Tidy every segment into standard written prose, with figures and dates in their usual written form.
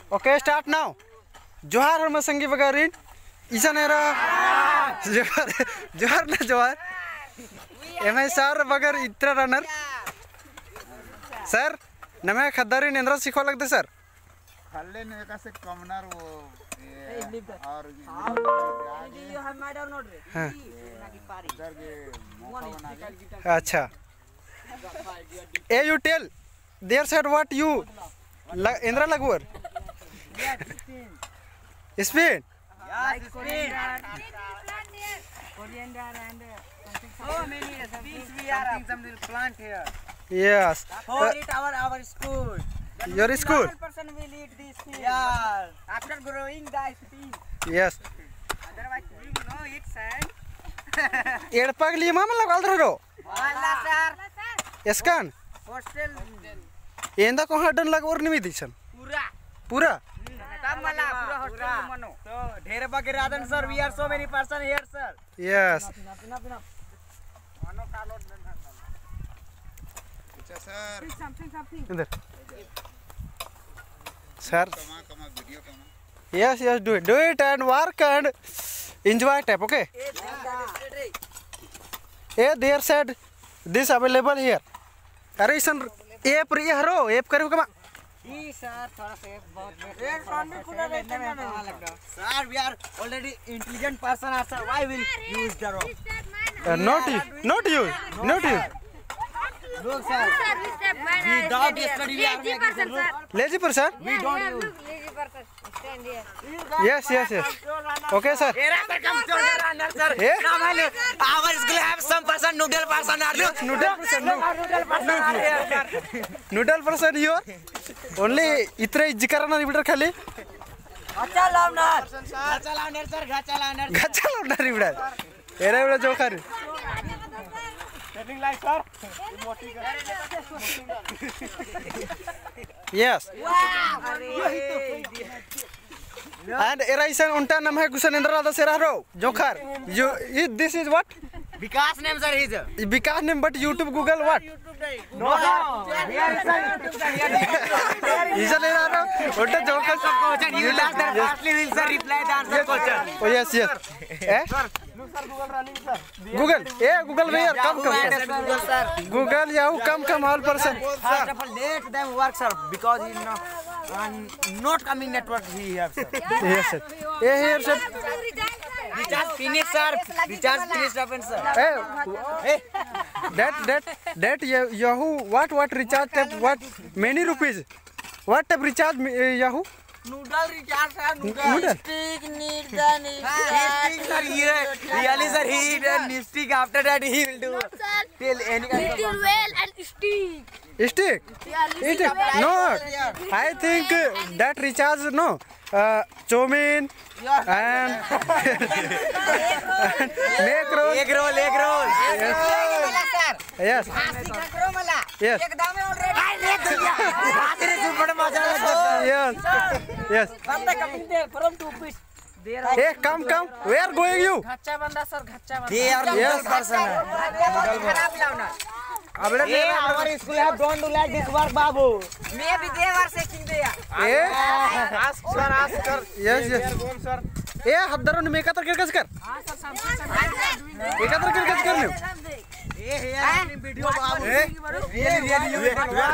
Okay, start now. Johar Horma Sangi Bagarin. Isanera Johar na Johar. Am I sir Bagar Itra runner? Sir, Nama Khadarin Indra Sikho like the sir. खाले ने का से कमनर वो और you have made or not रे इधर के मौका बना के अच्छा you tell there said what you Indra Lagwar speed coriander and so many species we are something plant here. yes For it our school. your school Person will eat this thing. Yeah. After growing the speed. yes Otherwise we will know it sir. Edpag lima malagal dharo Allah sir. eskan Hostel. enda ko hadan lagor nimi disan Pura. pura Tam mala pura hostel ko mano. So dher bagere adan sir we are so many person here sir. yes Mano kalot अच्छा sir something. Indra sir कमा video कमा yes do it and work and enjoy type okay there said this available here अरे इसन app रे हरो app करो कमा जी sir थोड़ा सा बहुत एक साउंड में पूरा लेने में लग रहा sir we are already intelligent person are sir why will use the road not you look sir without study we are making lazy person we don't use yes okay sir era sir come to runner sir normally our school have some person noodle person are you noodle person here only इतरे जिकरना रिबीटर खाली अच्छा लावणार sir घाचा लावणार रिबीटर एरा एवढा जोखार telling like sir yes and era isan unta nam hai gusan indra da seraro jokhar you this is what Vikas name sir is because name but YouTube Google what no we are YouTube sir isan eraro unta jokhar question you last there fastly will sir reply the answer question oh yes eh Google Google where come Google sir Google yeah come all person first of all let them work sir because he not coming network he have sir yes sir here sir recharge finished sir recharge finished open sir hey that Yahoo what recharge type what many rupees what type recharge Yahoo noodle recharge sir Noodle? stick need the stick sir really sir he done stick after that he will do till any kind of Little well and stick. stick Yeah, it no I think that recharge no chomin and egg roll yes yes एकदम already super मजा लगा yes बंदा coming there from two piece there hey come where going you घच्चा बंदा sir घच्चा बंदा they are Yes. Person खराब लावना able our school have don't do like this work babu मैं भी दे बार सेकिंग दे ask sir yes ए हदरो ने मेका तर किरकस कर हां सर समथिंग एका तर किरकस कर लियो ए हे वीडियो बाबू really you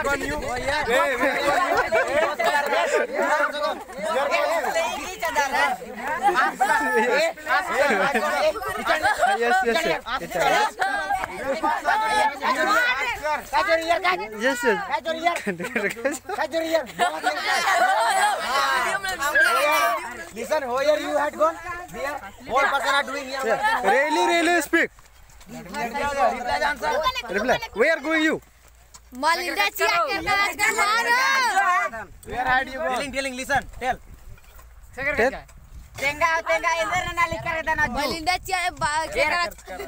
Listen, where you had gone? Where? All person are doing here. really speak Reply the answer. reply where going you Malinda chia kerja maro. Where had you gone? Telling, listen, tell. Tell. Tenga इधर ना लिखकर देना जो. Malinda chia kerja.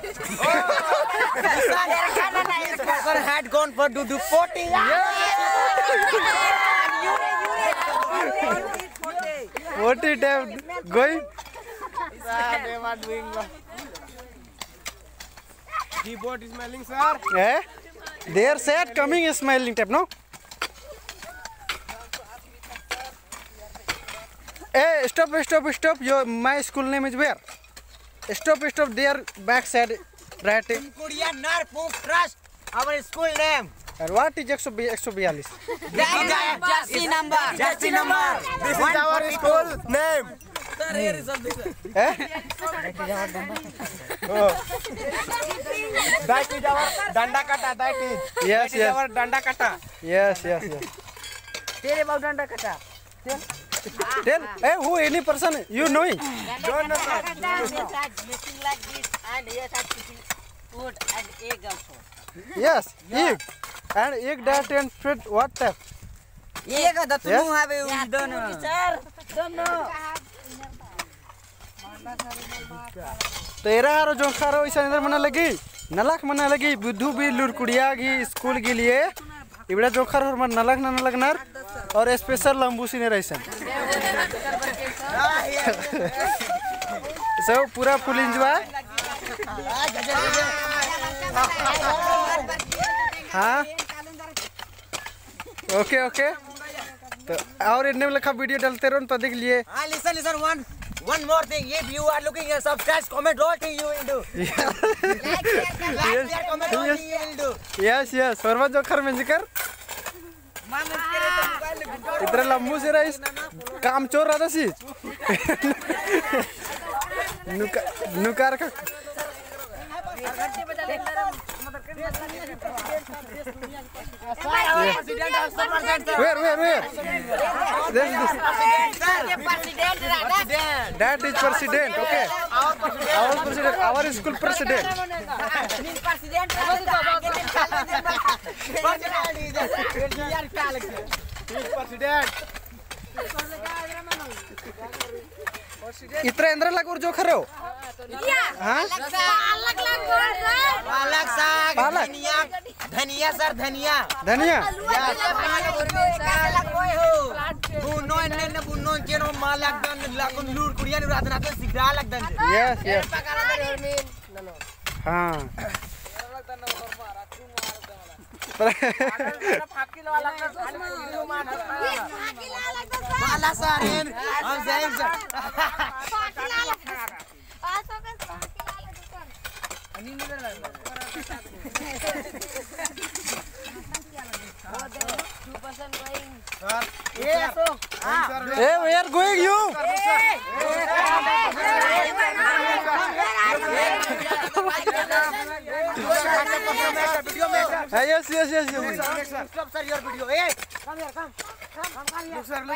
This person had gone for to do 40. what it have going They were doing. Keyboard is smelling, sir. eh there said coming smiling type no Hey, stop. My school name is where? Stop. There backside, right? Korea Narpung Trust. Our school name. And what is 142? Jersey number. Jersey number. This is our school name. Eh? That is our Dandakata. That is. Yes. Our Dandakata. Yes. Tell about Dandakata. Tell. Hey, who any person you knowing? Don't know. Making like this, and here are cooking food and egg also. Yes, egg. And egg that and fruit what type? Egg that Yes? you have you don't know. Sir, don't know. तेरा हारो जो खारो इस अंदर मना लगी नलक मना लगी बुद्धू भी लुरकुड़िया की स्कूल के लिए इबड़ा जो खारो मन नलक नर और स्पेशल लंबूसी ने रहीसन सब पूरा फुल एंजॉय हाँ ओके तो और इन्हें लिखा वीडियो डालते रहो तो देख लिए Listen, one more thing. If you are looking at subscribe, comment, all thing you will do. Like, share, comment, all thing you will do. Yes फरमान जो खर में जिकर इतना लंबू से रईस काम चोर रहा था सी नुकार का Where? This. That is president. Okay. Our president. Our school president. इतना इंद्र लग और जो खरो हाँ पालक साग पालक। धनिया सर धनिया धनिया बुनो ने बुनो केनो मालक दन लागुन लूर कुड़िया ने रात रात सिखरा लग दन यस हाँ पाला सर हम जाएं Hey, where are going you? Yes. Stop sir your video. Hey, come here, come. Look sir.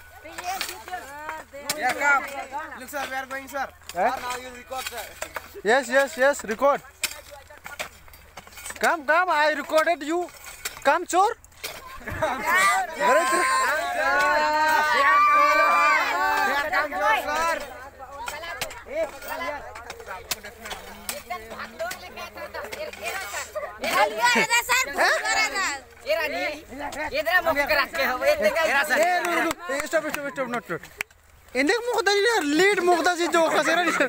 Yeah, come. Look sir, we are going sir. Eh? Now you record sir. Yes, record. Come, I recorded you. Come, chor. Stop, not. Ini mukhda lead mukhda si jo khasera ni.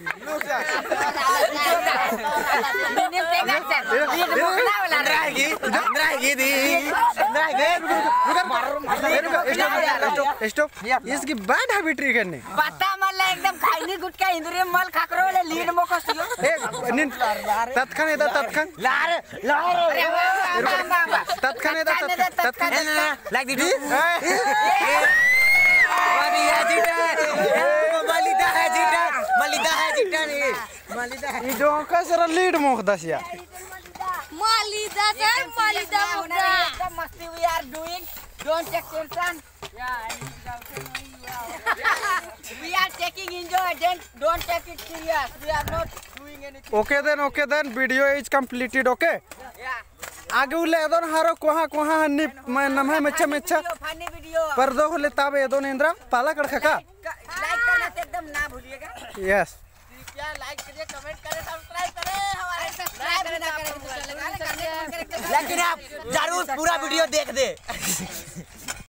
Stop. इसकी bad habit है करने. बता मला एकदम खाइनी गुटका इंद्रिय मल खाकरो वाले लीड मोकसियो तत्खान Like this. Malida hai. ये जो कसरा lead मुख्दा सिया. मालिदा सर मालिदा मुद्दा मस्ती we are doing don't take tension we are taking enjoy don't take it serious we are not doing anything Okay then video is completed okay. yeah आगे उले एदोन हारो कोहा हन्नी नमः मेच्छा फनी वीडियो पर्दो होले ताबे एदोन इंद्रा पाला कड़खा का लाइक करना तो एकदम ना भूलिएगा यस कृपया लाइक करिए कमेंट करें सब्सक्राइब करें हमारे सब्सक्राइब करना करें लेकिन आप जरूर पूरा वीडियो देख दे